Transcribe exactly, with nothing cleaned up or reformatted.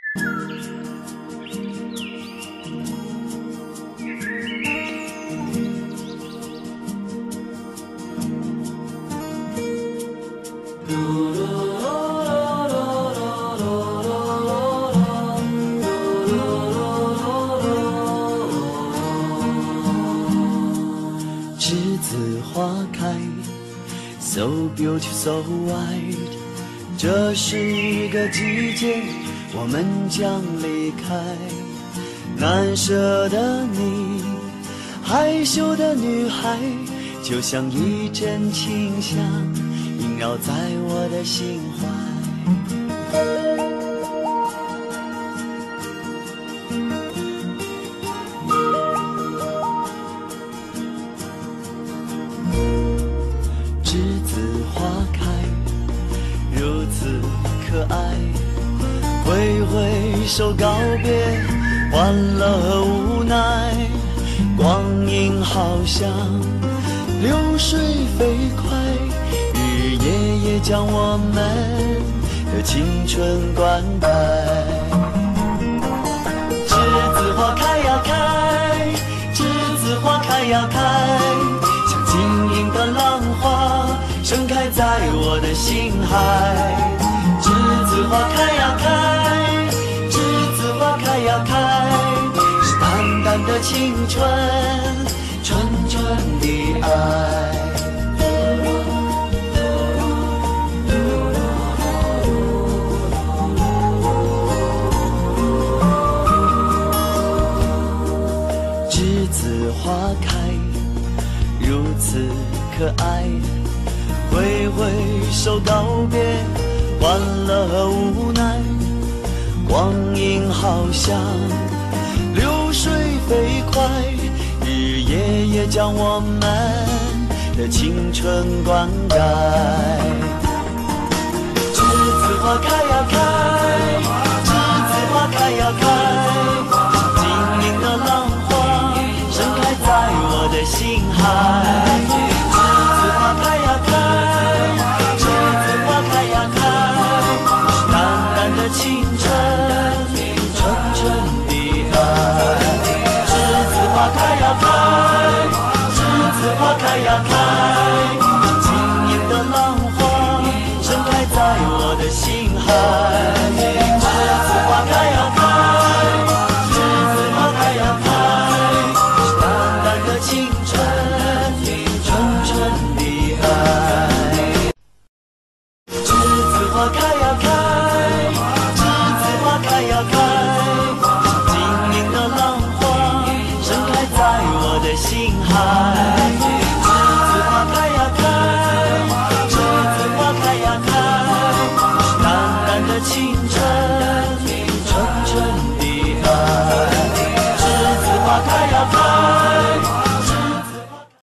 栀子花开 ，so beautiful, so white。这是个季节，我们将离开。难舍的你，害羞的女孩，就像一阵清香，萦绕在我的心怀。栀子花开，如此可爱，挥挥手告别，欢乐和无奈。光阴好像流水飞快，日夜夜将我们的青春灌溉。栀子花开呀开，栀子花开呀开，像晶莹的浪花盛开在我的心海。栀子花开呀开，栀子花开呀开，是淡淡的青春，纯纯的爱。栀子花开，如此可爱，挥挥手告别，欢乐和无奈。光阴好像流水飞快，日夜夜将我们的青春灌溉。栀子花开呀开，栀子花开呀开，像晶莹的浪花盛开在我的心海。栀子花开呀开，栀子花开呀开，是淡淡的青春，纯纯的爱。栀子花开呀开，栀子花开呀开，像晶莹的浪花盛开在我的心海。栀子花开呀开，栀子花开呀开，是淡淡的青春，纯纯的爱。栀子花开呀开，栀子花开呀开，像晶莹的浪花盛开在我的心海。